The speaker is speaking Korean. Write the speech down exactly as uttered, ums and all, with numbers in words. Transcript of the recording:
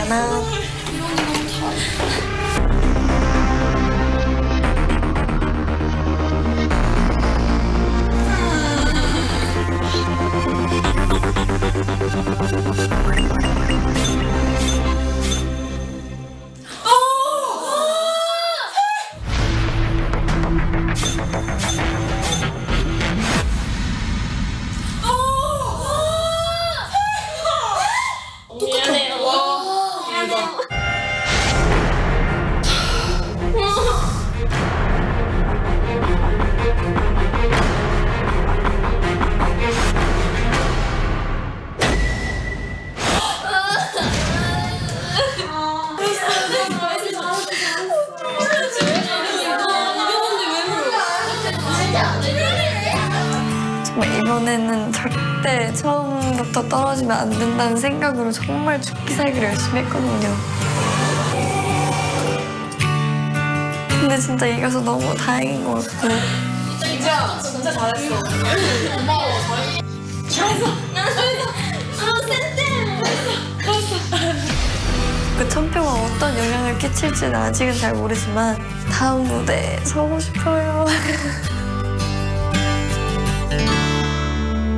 않아. 정말 이번에는 절대 처음부터 떨어지면 안 된다는 생각으로 정말 죽기 살기를 열심히 했거든요. 근데 진짜 이겨서 너무 다행인 것 같고. 진짜 진짜 잘했어. 고마워. 잘했어. 나 잘했어. 아 센데. 그 천표가 어떤 영향을 끼칠지는 아직은 잘 모르지만 다음 무대에 서고 싶어요.